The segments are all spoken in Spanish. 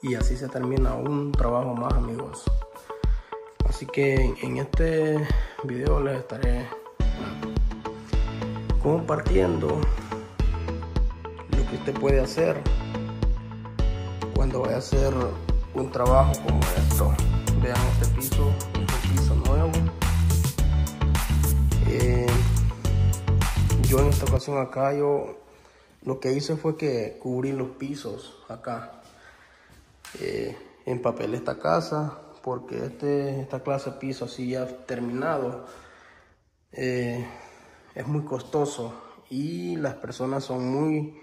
y así se termina un trabajo más, amigos. Así que en este video les estaré compartiendo lo que usted puede hacer cuando vaya a hacer un trabajo como esto. Vean este piso, es un piso nuevo. Yo en esta ocasión acá, lo que hice fue que cubrí los pisos acá. Empapelé esta casa porque esta clase de piso así ya terminado es muy costoso y las personas son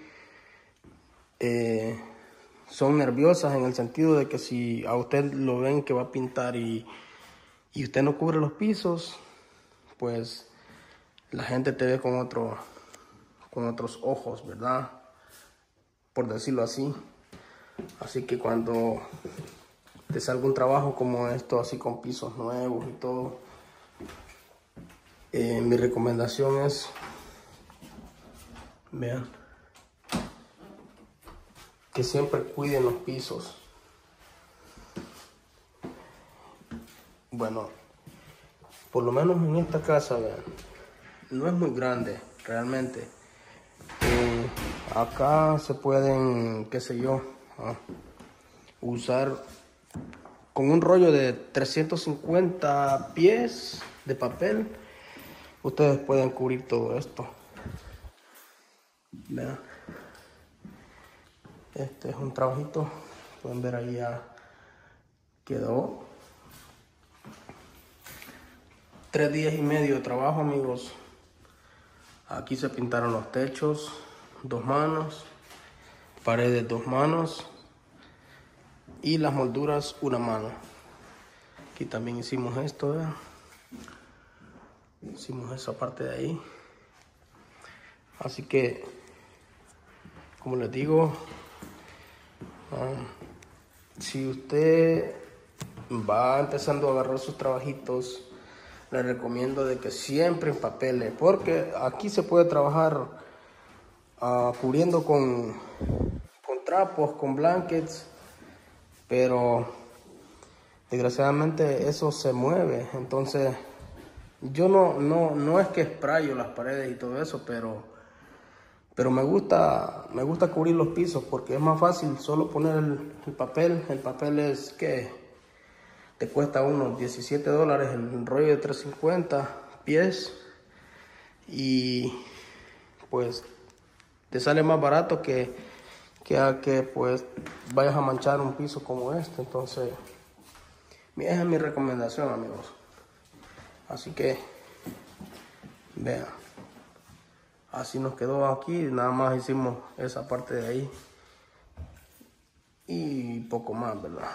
son nerviosas en el sentido de que si a usted lo ven que va a pintar y usted no cubre los pisos, pues la gente te ve con otros ojos, ¿verdad? Por decirlo así. Así que cuando te salga un trabajo como esto, así con pisos nuevos y todo, mi recomendación es, vean, que siempre cuiden los pisos. Bueno, por lo menos en esta casa, vean, no es muy grande realmente. Acá se pueden, qué sé yo, usar con un rollo de 350 pies de papel. Ustedes pueden cubrir todo esto. Vean. Este es un trabajito. Pueden ver ahí ya quedó. 3 días y medio de trabajo, amigos. Aquí se pintaron los techos, 2 manos, paredes 2 manos y las molduras 1 mano. Aquí también hicimos esto, ¿verdad? Hicimos esa parte de ahí. Así que, como les digo, si usted va empezando a agarrar sus trabajitos, les recomiendo de que siempre empapele, porque aquí se puede trabajar cubriendo con trapos, con blankets, pero desgraciadamente eso se mueve. Entonces yo no es que sprayo las paredes y todo eso, pero me gusta cubrir los pisos porque es más fácil solo poner el papel. El papel es que te cuesta unos $17 el rollo de 350 pies y pues te sale más barato que pues vayas a manchar un piso como este. Entonces esa es mi recomendación, amigos. Así que vean, así nos quedó aquí. Nada más hicimos esa parte de ahí y poco más, ¿verdad?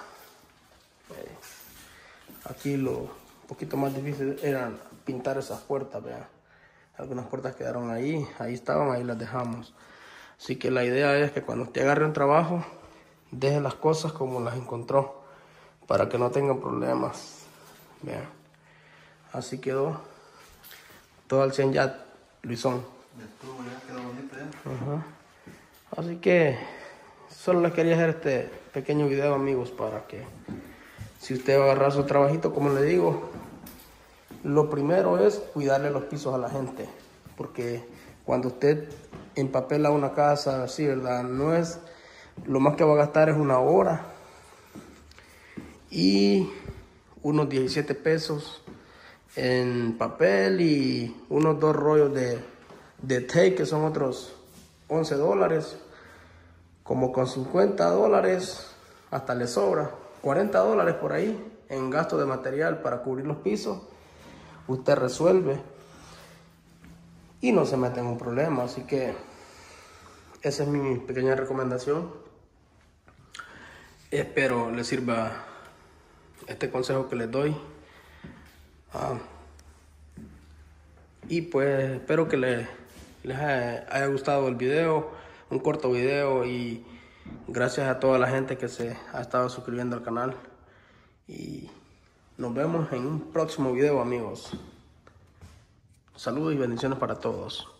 Aquí lo poquito más difícil era pintar esas puertas, vean. Algunas puertas quedaron ahí estaban, ahí las dejamos. Así que la idea es que cuando usted agarre un trabajo, deje las cosas como las encontró, para que no tengan problemas. Vean, así quedó. Todo al 100 ya, Luisón. Ya quedó bonito ya. Así que solo les quería hacer este pequeño video, amigos, para que si usted va a agarrar su trabajito, como le digo, lo primero es cuidarle los pisos a la gente, porque cuando usted empapela una casa así, ¿verdad? No es, lo más que va a gastar es 1 hora y unos 17 pesos en papel y unos 2 rollos de tape, que son otros $11. Como con $50 hasta le sobra $40 por ahí en gasto de material para cubrir los pisos. Usted resuelve y no se mete en un problema. Así que esa es mi pequeña recomendación. Espero les sirva este consejo que les doy. Y pues espero que les haya gustado el video, un corto video, y gracias a toda la gente que se ha estado suscribiendo al canal. Y nos vemos en un próximo video, amigos. Saludos y bendiciones para todos.